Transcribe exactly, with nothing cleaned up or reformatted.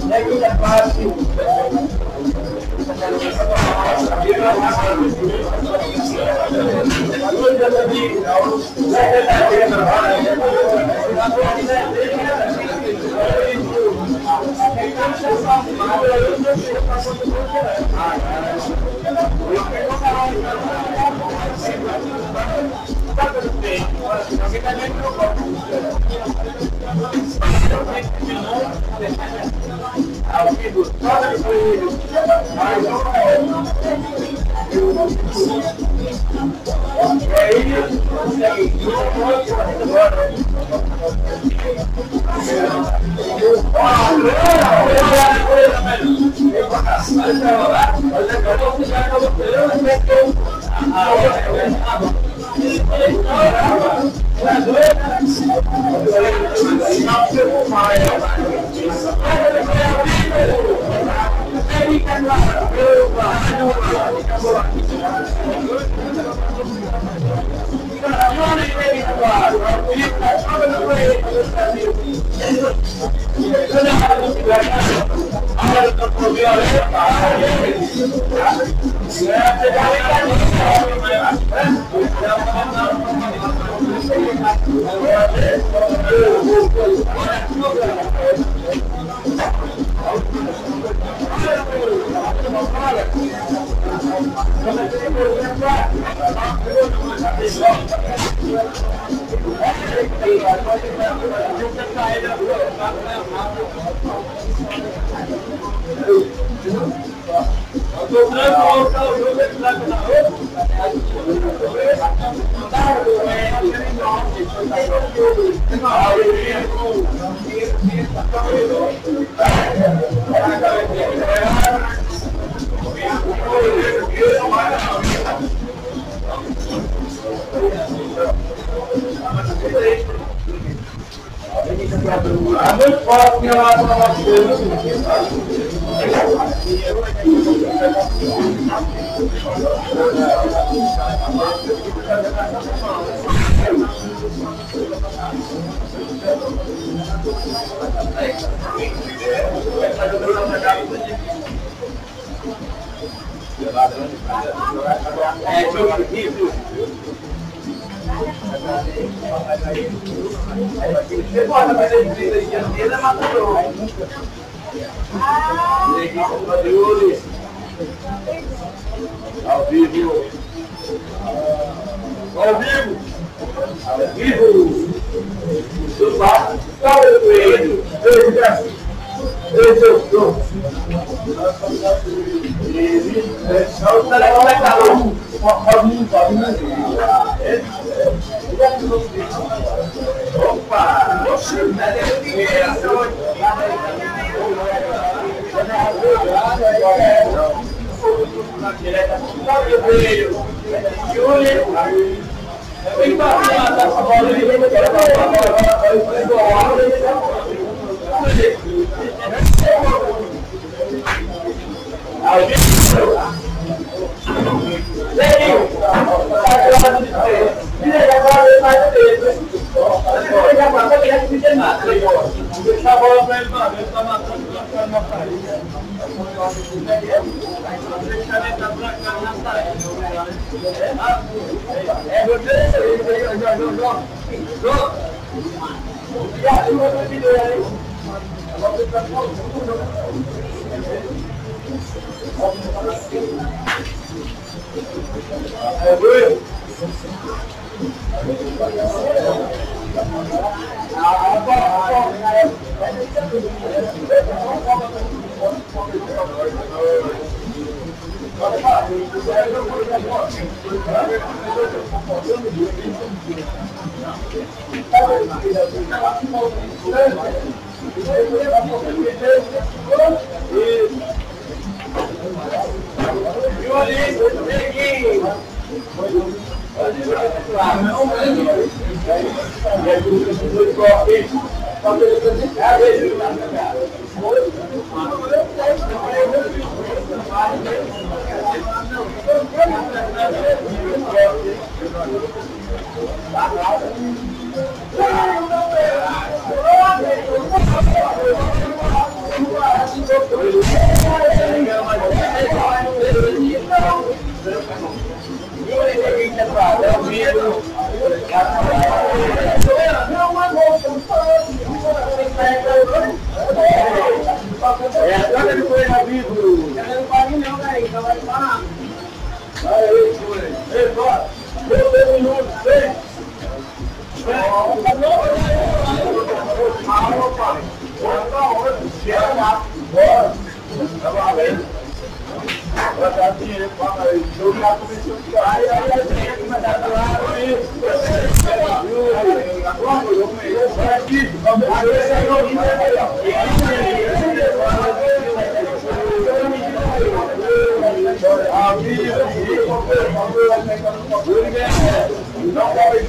Ao vivo. Ao vivo. Ao vivo. Do lado. Calma, coelho. Esse eu sou. Só o telefone é calor. Pode vir, pode vir. Opa! Oxi, deixa a bola pra ele, mano. Ele tá matando o cara na parede. Deixa ele entrar pra cá na parede. É, você aí, já jogou. Jogou. Já jogou o vídeo aí. Agora você tá com tudo. É, Bruno. Thank you. É, agora ele foi na vida. Eu não paguei não, velho. Então vai parar. Aí, foi. Ei, bora. Dois minutos, vem. Bora. Tá valendo. Vai dar dinheiro para aí. Eu já comecei a ficar. Aí, aí, aí, tem que mandar do lado aí. Agora, eu comecei a aqui. Aí, esse a vida, não vai